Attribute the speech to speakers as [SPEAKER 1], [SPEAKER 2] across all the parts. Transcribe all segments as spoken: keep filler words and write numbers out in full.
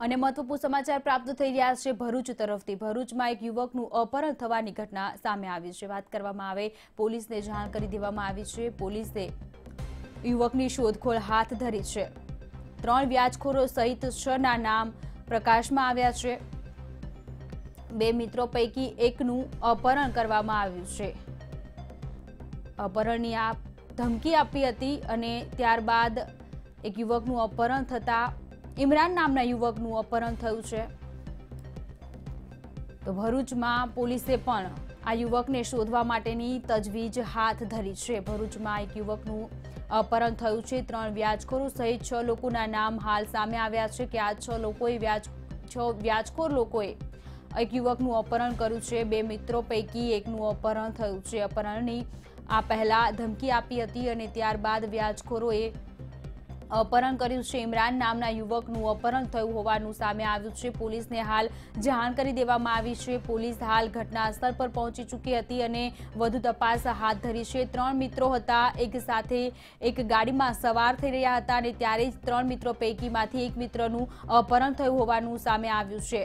[SPEAKER 1] અને મહત્વપૂર્ણ સમાચાર પ્રાપ્ત થઈ રહ્યા છે ભરૂચ તરફથી। ભરૂચમાં એક યુવકનું અપહરણ થવાની ઘટના સામે આવી છે। વાત કરવામાં આવે પોલીસને જાણ કરી દેવામાં આવી છે। પોલીસે યુવકની શોધખોળ હાથ ધરી છે। ત્રણ વ્યાજખોરો સહિત છ ના નામ પ્રકાશમાં આવ્યા છે। બે મિત્રો પૈકી એકનું અપહરણ કરવામાં આવ્યું છે। અપહરણની આ ધમકી આપી હતી અને ત્યારબાદ એક યુવકનું અપહરણ થતા ઇમરાન નામના યુવકનું અપહરણ થયું છે। તો ભરૂચમાં પોલીસે પણ આ યુવકને શોધવા માટેની તજવીજ હાથ ધરી છે। ભરૂચમાં એક યુવકનું અપહરણ થયું છે। ત્રણ વ્યાજખોરો સહિત છ લોકોના નામ હાલ સામે આવ્યા છે કે આ છ લોકોએ વ્યાજ છ વ્યાજખોર લોકોએ એક યુવકનું અપહરણ કર્યું છે। બે મિત્રો પૈકી એકનું અપહરણ થયું છે। અપહરણની આ પહેલા ધમકી આપી હતી અને ત્યારબાદ વ્યાજખોરોએ અપહરણ કર્યું છે। ઇમરાન નામના યુવકનું અપહરણ થયું હોવાનું સામે આવ્યું છે। પોલીસને હાલ જાણ કરી દેવામાં આવી છે। પોલીસ હાલ ઘટના સ્થળ પર પહોંચી ચૂકી હતી અને વધુ તપાસ હાથ ધરી છે। ત્રણ મિત્રો હતા, એક સાથે એક ગાડીમાં સવાર થઈ રહ્યા હતા અને ત્યારે જ ત્રણ મિત્રો પૈકીમાંથી એક મિત્રનું અપહરણ થયું હોવાનું સામે આવ્યું છે।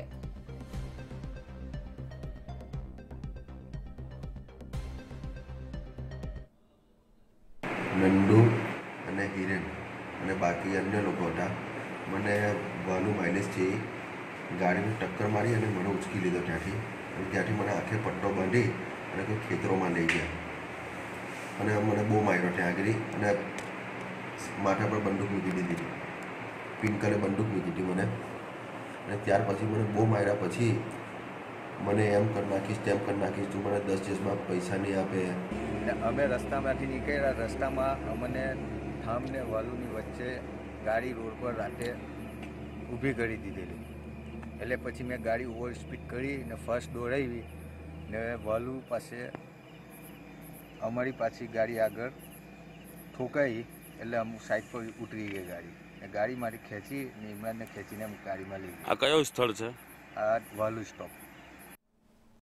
[SPEAKER 2] નંદુ અને હિરેન અને બાકી અન્ય લોકો હતા। મને વહાલું માઇલેજથી ગાડીને ટક્કર મારી અને મને ઉચકી લીધો ત્યાંથી અને ત્યાંથી મને આંખે પટ્ટો બાંધી અને કોઈ ખેતરોમાં લઈ ગયા અને મને બહુ માર્યો ત્યાં આગળ અને માથા પર બંદૂક મૂકી દીધી, પિનકલે બંદૂક મૂકી દીધી મને અને ત્યાર પછી મને બહુ માર્યા પછી મને એમ કરી નાખીશ તેમ કરી નાખીશ, તું મને દસ દિવસમાં પૈસા નહીં આપે।
[SPEAKER 3] અમે રસ્તામાંથી નીકળ્યા, રસ્તામાં અમને ઠામને વાલુની વચ્ચે ગાડી રોડ પર રાતે ઊભી કરી દીધેલી। એટલે પછી મેં ગાડી ઓવર સ્પીડ કરી ને ફર્સ્ટ દોડાવી ને વાલુ પાસે અમારી પાછી ગાડી આગળ ઠોકાઈ એટલે અમુક સાઈડ પર ઉતરી ગઈ ગાડી ને ગાડી મારી ખેંચી ને ઇમરાનને ખેંચીને ગાડીમાં લઈ ગઈ।
[SPEAKER 4] આ કયો સ્થળ છે?
[SPEAKER 3] આ વાલુ સ્ટોપ।